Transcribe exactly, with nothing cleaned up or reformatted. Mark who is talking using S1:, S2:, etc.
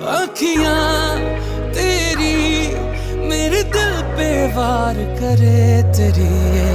S1: अखियां तेरी मेरे दिल पे वार करे तेरी ये